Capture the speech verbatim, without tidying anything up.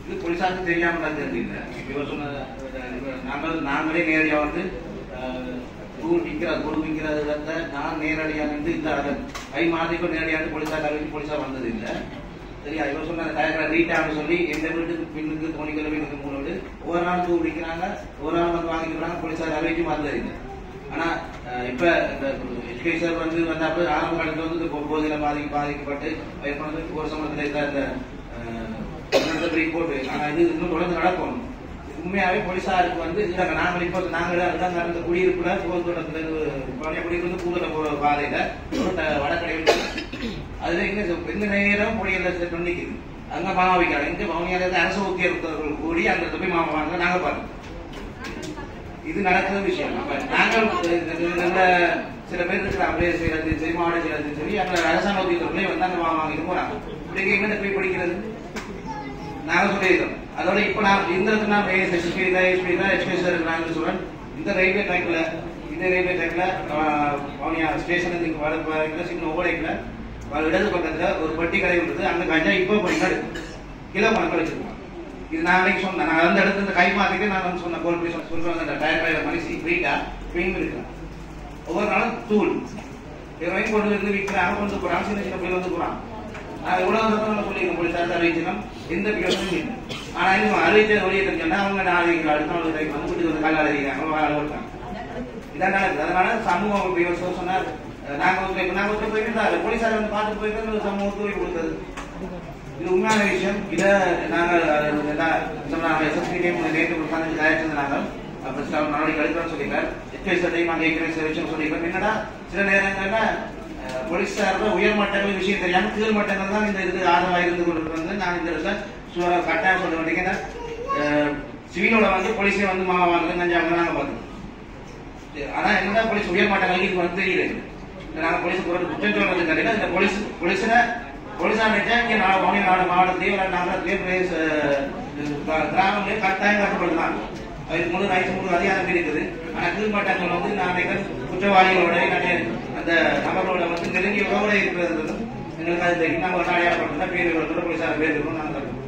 இது போலீஸாருக்கு தெரியாமல் நடக்கிறது இல்லை. இவர் சொன்ன நாங்கள் நாங்களே நேரடியாக வந்து தூள் விற்கிறது பொருள் விற்கிறத நான் நேரடியாக வந்து இல்லை அதை கை மாதிரிக்கும் நேரடியாக போலீஸார் அறிவிச்சு போலீஸார் வந்தது இல்லை. சரியா? இவர் சொன்ன டயர் ரீட்டாக சொல்லி எந்த வீட்டுக்கு பின்னுக்கு தோணிக்கல வீட்டுக்கு மூணு வீடு ஒவ்வொரு நாள் தூள் விற்கிறாங்க, ஒரு நாள் வந்து வாங்கிக்கிறாங்க, போலீஸார் அறிவிச்சு வந்தது இல்லை. ஆனா இப்ப இந்த எஜுகேஷன் வந்து வந்தப்ப ஆரம்ப காலத்துல வந்து இந்த போதில பாதிக்க பாதிக்கப்பட்டு ஒரு சம்பளத்துல இந்த ரிப்போர்ட் ஆனா இது இன்னும் தொடர்ந்து நடக்கும். உண்மையாவே போலீஸாருக்கு வந்து இல்லைங்க நாங்கள் இப்போ நாங்கள் அதுதான் நடந்த குடியிருப்புல போக்குவரத்துல குடியிருந்து பூதல போற பாதையில வடக்கடையில் அதுல எங்க எந்த நேரம் பொடியில பண்ணிக்குது அங்க மாமா வைக்கிறாங்க. இங்க மாமியார் அரசு உத்தியோகத்தவர்கள் கூடி அந்த போய் மாமா வாங்க நாங்க பாருங்க இது நடக்கிற விஷயம். நாங்கள் சில பேர் இருக்கிற அப்படியே செய்யறது சரி மாவட்ட செய்யறது சரி அங்க அரசாங்க உத்தியோகத்தவர்களே வந்து அங்க மாமா வாங்கிட்டு போறாங்க. இப்படி எங்க போய் படிக்கிறது நாங்க சொல்லியிருக்கோம். அதோட இப்ப நான் இந்த நான் சொல்றேன் இந்த ரயில்வே ட்ராக்ல இந்த ரயில்வே ட்ராக்ல ஸ்டேஷன் வர சின்ன ஓடைக்குல இடது பக்கத்துல ஒரு பட்டி கடை உள்ளது. அங்க கஞ்சா இப்போ கிலோ கணக்கில் வச்சிருக்கோம். இது நான் சொன்னேன். நான் அந்த இடத்துல இந்த கை மாத்திட்டு நான் வந்து சொன்ன கோல் சொல்றேன் அந்த டயர் பயில மனுஷி ஃப்ரீட்டா பெயின் இருக்கிறேன். ஒவ்வொரு நாளும் தூள் ஹெரோயின் கொண்டு வந்து விற்கிறாங்க, கொண்டு போறாங்க, சின்ன சின்ன பிள்ளை வந்து போறாங்க. நான் எவ்வளவு சொல்லியிருக்கேன் போலீஸார் அறிவிச்சிடும் எந்த பிள்ளைகளும் இல்லை. ஆனா இன்னும் அறிவிச்ச ஒழியன்னு சொன்னா அவங்க நாளைக்கு அடுத்த நாள் வந்து வீட்டுக்கு வந்து கால அறிவிக்கிறாங்க வாழ ஓட்டாங்க. இதான் நடக்குது. அதனால சமூகம் சொன்னார் நாங்க வந்து நாங்க வந்து போயிருந்தாரு போலீஸார் வந்து பார்த்து போயிருந்தா சமூக ஒத்துழைப்பு கொடுத்தது. இது உண்மையான விஷயம். இதை நாங்கள் எஸ்எஸ்பி நேற்று உட்காந்து தயாரிச்சிருந்தாங்க. அப்புறம் நடவடிக்கை எடுக்கிறோம்னு சொல்லியிருக்காரு. எஸ்பேசத்தையும் நாங்கள் ஏற்கனவே சொல்லியிருக்கோம். என்னன்னா சில நேரங்கள்ல போலீஸார் உயர்மட்டங்கள் விஷயம் தெரியாம கீழ் மட்டங்கள் தான் இந்த இது ஆதரவாக இருந்து கொண்டு வந்து நான் இந்த இடத்துல கட்டாயம் சொல்ல வேண்டிய சிவிலோட வந்து போலீஸே வந்து மாவா வாங்குறது நஞ்சாங்க நாங்க பார்த்தோம். ஆனா என்ன போலீஸ் உயர்மட்டங்களுக்கு இது வந்து தெரியல. நாங்க போலீஸ் குற்றம் சொல்றது கிடையாது. இந்த போலீஸ் போலீஸ்ல போலீஸார் நினைச்சா இங்க நாலு நாலு மாவட்டத்திலேயே நகரத்திலேயே கிராமங்களே கட்டாயம் கட்டப்படுறாங்க. அதுக்கு முழு ரைஸ் முழு அதிகாரம் இருக்குது. ஆனா கீழ்மட்டங்கள் வந்து நான் குற்றவாளிகளோட அந்த நபர்களோட வந்து நெருங்கிய உறவோட இருக்கிறது எங்களுக்கு அது தெரியும். நம்ம அடையாளப்படுத்தினா பேர் போலீஸார் பேர் இருக்கும் நாங்கள்